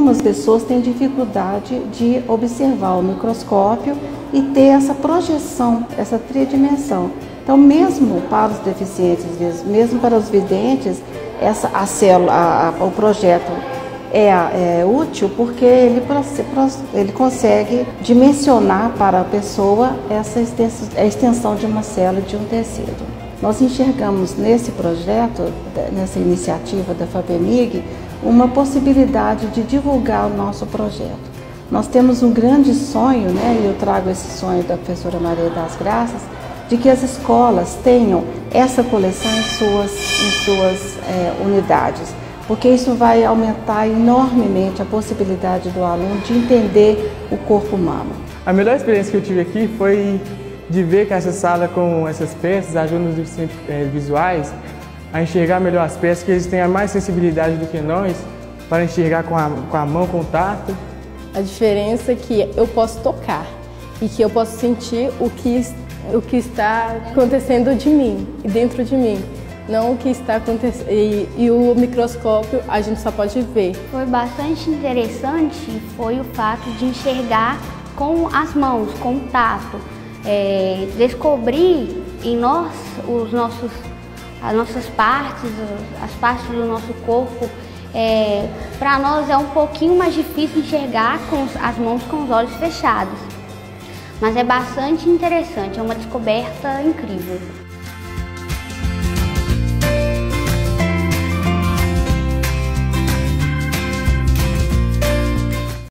algumas pessoas têm dificuldade de observar o microscópio e ter essa projeção, essa tridimensão. Então, mesmo para os deficientes, mesmo para os videntes, o projeto é útil porque ele consegue dimensionar para a pessoa a extensão de uma célula de um tecido. Nós enxergamos nesse projeto, nessa iniciativa da FAPEMIG, uma possibilidade de divulgar o nosso projeto. Nós temos um grande sonho, e eu trago esse sonho da professora Maria das Graças, de que as escolas tenham essa coleção em suas unidades, porque isso vai aumentar enormemente a possibilidade do aluno de entender o corpo humano. A melhor experiência que eu tive aqui foi de ver que essa sala com essas peças ajuda os deficientes visuais a enxergar melhor as peças, que eles têm mais sensibilidade do que nós para enxergar com a mão, com o tato. A diferença é que eu posso tocar e que eu posso sentir o que está acontecendo de mim e dentro de mim, não o que está acontecendo. E o microscópio a gente só pode ver. Foi bastante interessante foi o fato de enxergar com as mãos, com o tato, descobrir em nós as nossas partes, as partes do nosso corpo. Para nós é um pouquinho mais difícil enxergar com as mãos com os olhos fechados, mas é bastante interessante, é uma descoberta incrível.